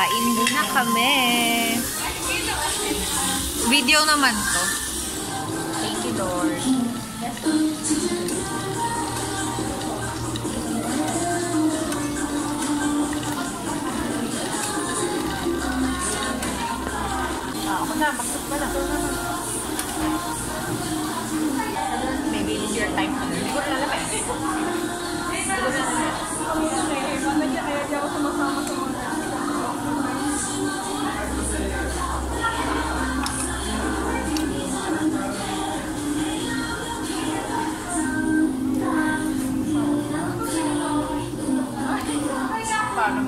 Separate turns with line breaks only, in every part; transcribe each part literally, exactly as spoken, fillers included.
Kain muna kami. Video naman to. Thank you, Lord. Ah, ako na, magsok pa na. Maybe it's your time to do. Hindi ko na alam eh. Hindi ko na alam eh. Kaya di ako sumasama sa mga parang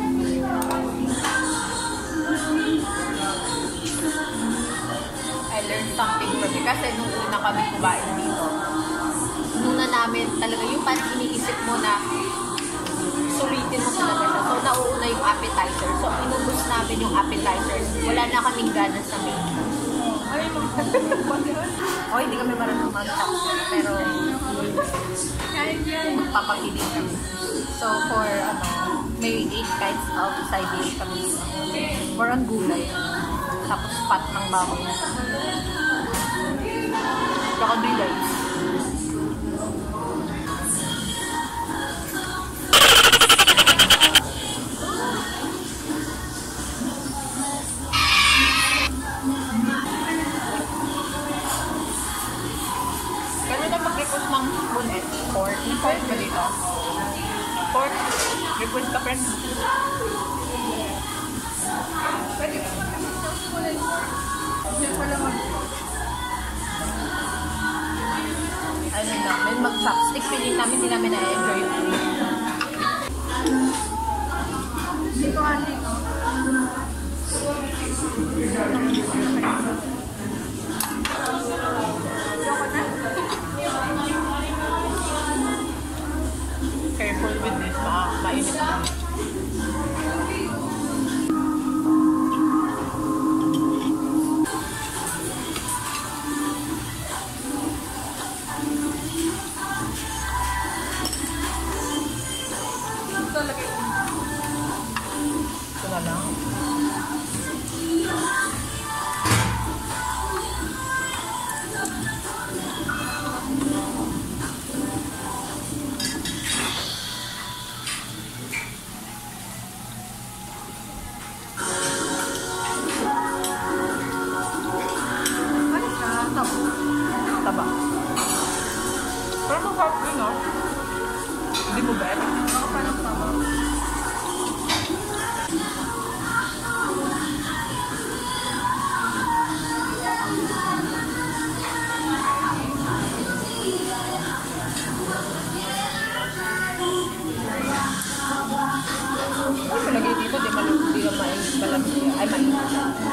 I learned something from it. Kasi nung una kami kumain dito, muna namin talaga yung parang iniisip mo na sulitin mo talaga siya. So, nauuna yung appetizer. So, inubos namin yung appetizers. Wala na kaming gana sa main. O, hindi kami marunong mag-chop. Pero, magpapagiling kami. So, for, ano, may eight kinds of side dish kami. More on gulay. Tapos, pat ng bawang. Saka bilay. Pork. Pork ba dito? Pork. Request ka, friend. Pwede ka mag-request pala mag ano namin, mag-chopstick. Feeling namin, hindi namin na-enjoy yung food. Dito nga dito. Careful with this, baka mainit na. Ito lagi. Ito na lang. Taba. Pero masarap din, no? Hindi mo bet? Ako parang taba. Ay, palagay dito, di malamig, di malamig, ay malamig.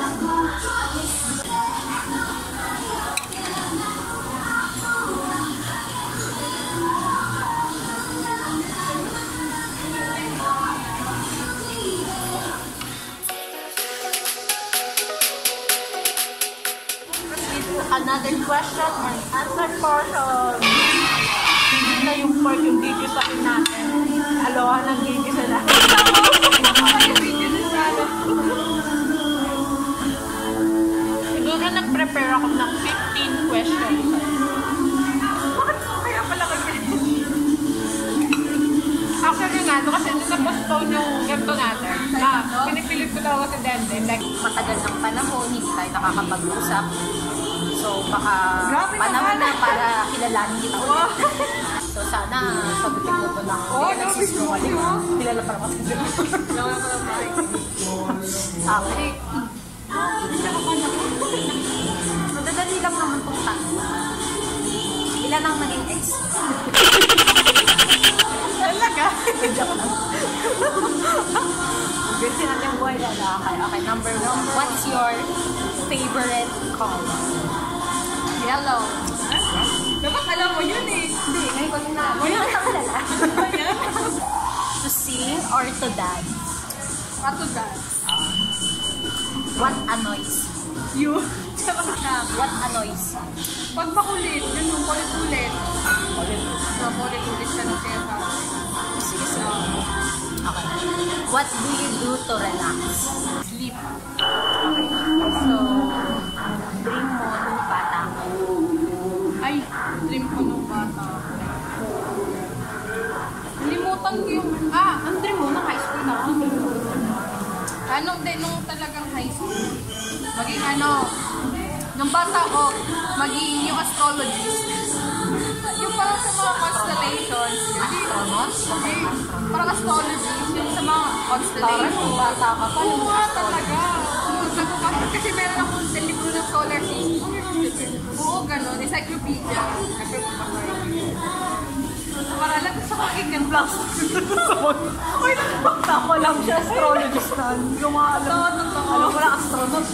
Another question and answer portion. Hindi na yung pork yung gigisain natin. Aloha ng gigisa natin. Siguro nag-prepare ako ng fifteen questions. Bakit kaya pala ganyan? Actually nga, no, kasi nung na-postpone yung ganito natin, ah, pinipilit ko daw kasi Denden. Like, matagal ng panahon, hindi tayo nakakapag-usap. So, baka panahon na para kilalanin kita ulit. So, sana sagutin mo ito lang. Hindi ka nagsisnungaling. Kilala pa naman kasi. Kilala pa naman. Actually, madadali lang naman itong tanong. Ilan ang naging ex? Talaga? Joke lang. Kasi natin yung buhay na. Okay, okay. Number one. What's your favorite color? Yellow.
Dapat alam mo yun eh.
Hindi, ngayon ko yung na. Ngayon ko kilala. To sing or to dance?
What to dance?
What annoys
You.
What annoys you?
Pag makulit, yun yung kulit-kulit. So, kulit-kulit ka na siya.
Sige, sige. Okay. What do you do to relax?
Sleep.
Okay. So, dream mo nung bata ko.
Ay, dream ko nung bata. Nalimutan ko yung... Ah,
Ang dream mo na high school na?
anong din nung talagang high school? Maging ano, nung bata ko, maging yung astrologist. Yung parang sa mga constellations.
Astronaut?
Hindi, parang astrologist. Yung sa mga
Parang
constellations.
nung bata ka pa.
Oo nga talaga. Oo, sabi ko, kasi meron akong sa libro ng solar system. Oo, gano'n. Encyclopedia. Kasi para lang sa pakinggan plus.
Uy, bata ko lang siya, astrologist na. Gumawa alam. Alam ko lang astronaut.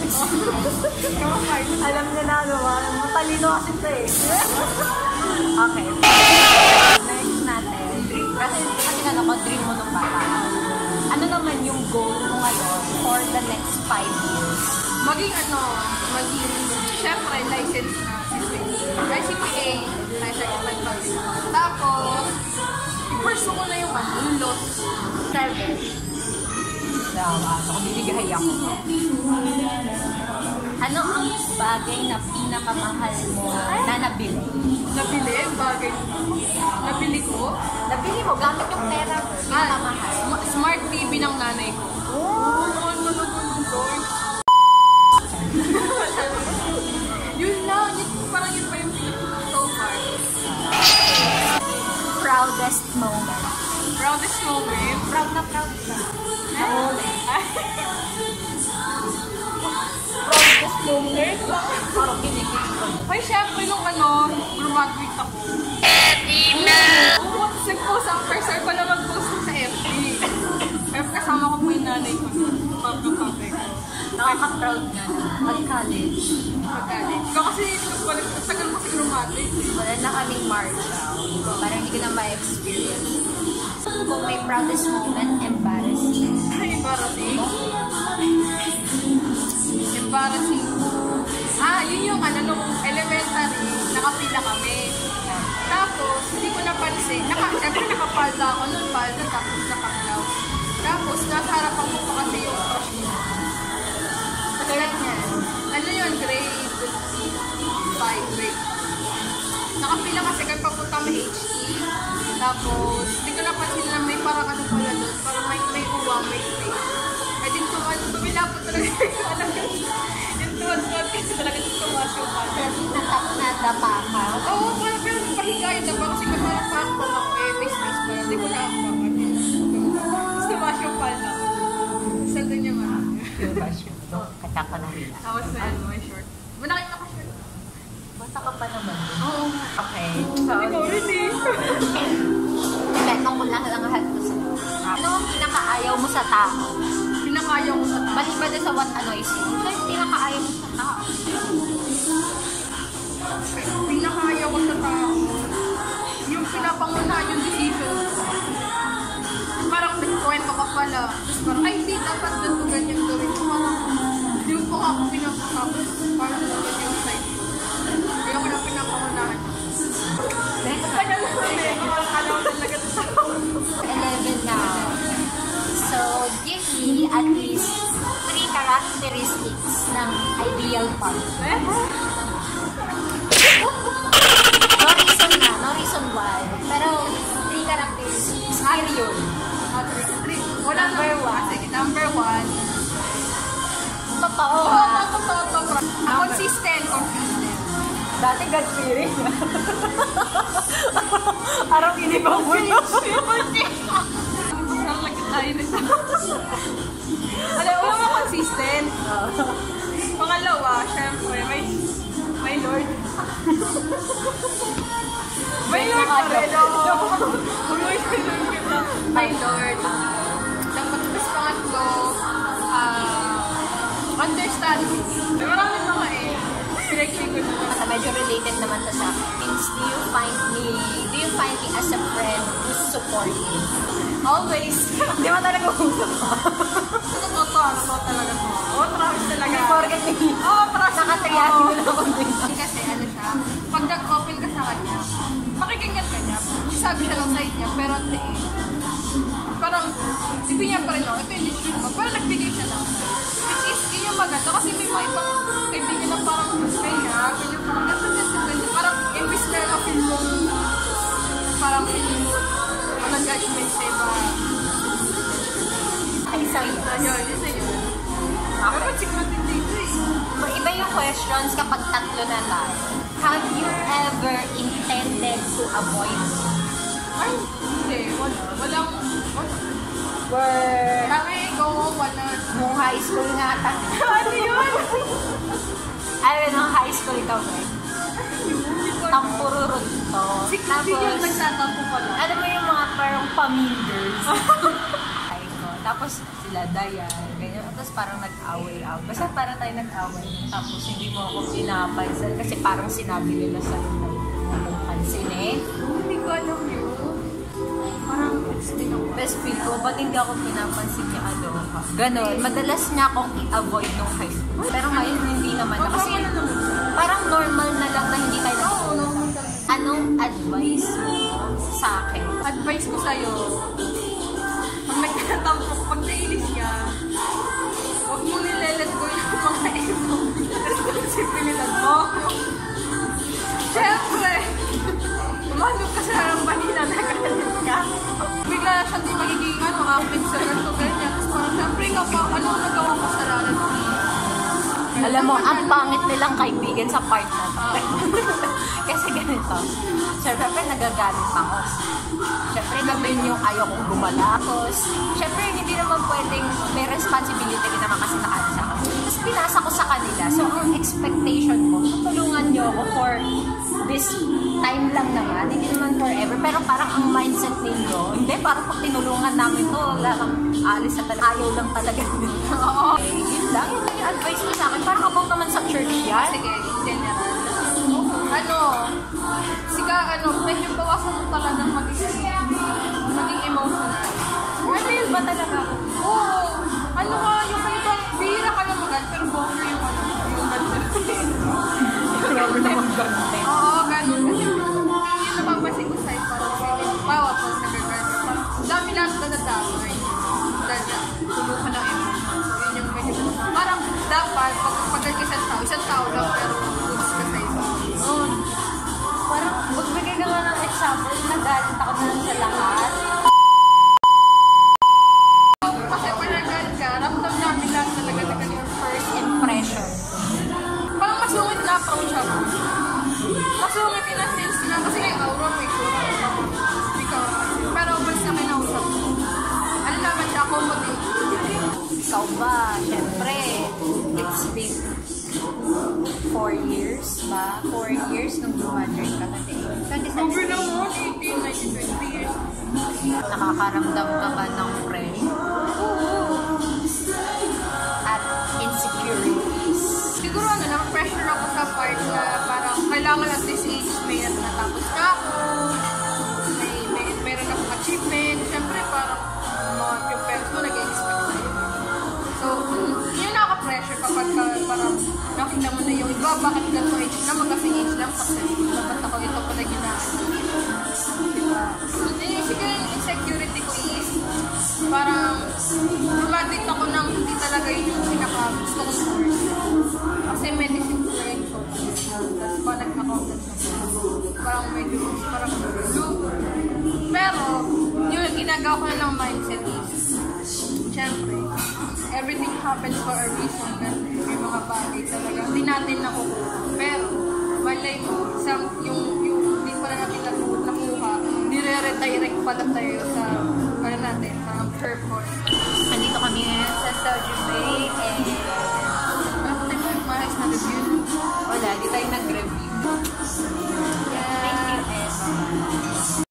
Alam niya na, gawa. Matalino kasi ito eh. Okay. Next natin. Dream. Kasi, kasi ano ko, dream mo nung bata. Ano naman yung goal mo ngayon for the next five years?
Maging ano, maging, syempre, license na. I C P A, license na. Tapos, i-pursue ko na yung ano, yung laws.
Seven. Dawa. Ako, bibigay ako. Ano ang bagay na pinakamahal mo na nabili?
Nabili, bagay. Nabili ko.
Nabili mo gamit yung pera mo. Pinakamahal.
Sm- Smart T V ng nanay ko.
Oh!
Noon, noon, noon, noon. Yun lang, yun, parang yun pa yung pinag so far.
Proudest moment.
Proudest moment.
Proud na proud ka. Proudest moment. Parang kinikita ko.
Ay, syempre nung ano, graduate ako. Oo, tapos nag-post ang first time ko na mag-post sa F B. Pero kasama ko po yung nanay ko. Pagkapape.
Nakaka-proud nga na. Mag-college.
Pagkalit. Ikaw kasi, wala, tagal mo kasi graduate.
Wala na kaming march. Parang hindi ko na ma-experience. Kung may proudest moment, embarrassing.
Ay, embarrassing. Embarrassing. Ah, yun yung ano, nung elementary, nakapila kami. Tapos, hindi ko napansin. Naka, siyempre nakapalda ako nun, palda, tapos nakaklaw. Tapos, nasa harapan ko pa kasi yung crush ko.
Kailan yan?
Ano yun, grade five, grade. Nakapila kasi kaya papunta may H T. Tapos, hindi ko napansin na may parang ano pala doon. Parang may may uwang, may space. Eh, din tuwan, tumila po talaga yung alam yun. Yung tuwan-tuwan kasi talaga tumas yung pala.
Natap na dapa ka.
Oo, parang pero pahigayan na ba? Kasi kung parang passport ako eh, may space pa. Hindi ko na ako tapos tumas yung pala. Saan doon yung ano?
Kata ka na rin.
Tapos may ano, may short. Manakit na ka short.
Basta ka pa naman.
Oo.
Okay.
Sabi ko, really?
Ibetong ko lang lang lahat ko sa ano ang pinakaayaw mo sa tao?
Pinakaya ko sa
Baliban na sa what annoys you. Ano yung pinakaayaw mo sa tao?
pinakaya ko sa tao. Yung pinapangunahan yung decision. Parang nagkwento ka pala. Tapos parang, ay hindi, dapat ganito ganyan gawin. Parang, hindi mo pa nga ako pinapasapos. Parang naman yung side. Kaya ko na pinapangunahan. Kaya lang kami, parang alam talaga sa tao.
eleven now. So, give me at least three characteristics ng ideal partner.
Eh?
No reason na, no reason why. Pero, three characteristics. Period.
Ah, three, three. Wala
Number
na.
one.
Sige, number one.
Totoo
Oo,
ah.
totoo, totoo. Consistent, consistent.
Dati God fearing. Araw inibang mo na.
Parang lagi tayo nito. Alam mo mo consistent. Pangalawa, syempre, may may Lord. May Lord pa rin. May Lord. May Lord. Dapat mas pangatlo, ah, understanding. May maraming mga eh. Pinag-ikot na.
Sa medyo related naman to sa means, do you find me, do you find me as a friend who's supportive?
Always.
Di ba talaga usap ka?
Totoo to, totoo talaga to. Oo, trust talaga.
Hindi forget me.
Oo, trust mo.
Nakatriyahin mo na ako din.
Kasi ano siya, pag nag-open ka sa kanya, pakikinggan ka niya. Sabi siya ng side niya, pero at the end, parang, ibigyan pa rin ako, ito yung decision mo. Parang nagbigay siya na. Which is, yun yung maganda. Kasi may mga ibang kaibigan na parang, kaya, ganyan parang, ganyan, ganyan, ganyan. Parang, imbis na na-feel mo, parang, walang judgment sa iba.
Ay, sa'yo.
Ayun, yun sa'yo.
Ako,
Dapat siguro din dito eh.
iba yung questions kapag tatlo na lang. Have you ever intended to avoid?
Ay, hindi. Wala. Walang, wala.
Were,
Kami, ikaw, wala.
nung high school nga, tat-
Ano yun?
Ay, nung high school ikaw, eh. Tampururot to.
Sige yung nagtatampo pa lang.
Ano mo yung mga parang paminders? Ay ko. Tapos sila Dayan, ganyan. Tapos parang nag-away-away. Basta parang tayo nag-away. Tapos hindi mo ako pinapansin. Kasi parang sinabi nila sa akin na pansin eh.
Hindi ko alam yun. Parang best friend ako.
Best friend ko, ba't hindi ako pinapansin niya Aloha? Ganon. Madalas niya akong i-avoid nung high school. Pero ngayon hindi naman. na. Kasi parang normal na lang na hindi tayo nag-
Oo, normal talaga.
Anong advice mo sa akin?
Advice ko sa'yo, pag nagtatampo, pag nainis ka, huwag mo nilelet ko yung mga ito. Responsibilidad mo. Siyempre, umanong ka sa harang balina na ganyan ka. Bigla na siya di magiging ano, active sa ganito, ganyan. Tapos parang siyempre ikaw pa, ano ang nagawa ko sa lalat mo?
Alam mo, ang pangit nilang kaibigan sa part na to. Kasi ganito. Siyempre, nagagalit ako. Siyempre, gawin yung ayaw kong gumalakos. Siyempre, hindi naman pwedeng may responsibility rin naman kasi nakaasa ako. Tapos pinasa ko sa kanila. So, ang expectation ko, tutulungan niyo ako for this time lang naman. Hindi naman forever. Pero parang ang mindset ninyo, hindi, parang pag tinulungan namin to, lang alis na talaga. Ayaw lang talaga. Oo. Okay, yun lang. Yun lang yung advice mo sa akin. Parang about naman sa church yan.
Sige, in general. Ano, siga, ano, medyo bawasan mo talaga maging, maging emotional.
Ano yun ba talaga?
Oo, ano ka, yung ibang bihira ka lang magad, pero bonger yung ano, yung ganda.
Grabe naman gante.
Oo, ganun. Kasi yung napapansin ko sa'yo, parang feeling, bawa po sa gagawin. Parang dami lahat na nadamay. Dahil na, tulukan ng emotion. So, yun yung medyo, parang dapat, pag pagkat isang tao, isang tao lang, pero goods ka sa iba.
Oo. Parang, magbigay ka nga ng example, nagalit ako na lang sa lahat.
Kasi pag nagalit ka, ramdam namin lang talaga na ganyan first
Impression.
parang masungit na approach ako. Masungit din ang sense na kasi may aura, may sura. Ikaw. Pero basta may nausap mo. Ano naman siya, accommodate.
Ikaw ba? Siyempre, it's been four years ba? Four years nung graduate ka na din.
Over na mo, eighteen, nineteen, twenty years.
Nakakaramdam ka ba ng pressure? At insecurities?
Siguro ano, na-pressure ako sa part na parang kailangan at this age may natapos na ako. May, may, meron akong achievement. Siyempre parang mga yung parents mo nag-expect sa'yo. So, mm, yun nakaka-pressure kapag ka, parang nakita mo na yung iba, bakit ganito age na, magkasing age lang, successful. Dapat ako ito pala ginaan. Diba? So, eh, siguro yung insecurity ko is, parang, lumadit ako ng hindi talaga yung pinaka-gusto kong course. Kasi medicine ko na yung focus. Tapos connect ako parang medyo, parang loop. Pero, yung ginagawa ko na ng mindset is, syempre, everything happens for a reason. Kasi may mga bagay talaga. Hindi natin nakukuha. Pero, malay mo, some, yung, yung hindi pala natin nakuha, nire-redirect pala tayo sa, ano natin, sa purpose.
Nandito kami sa Soju Bay and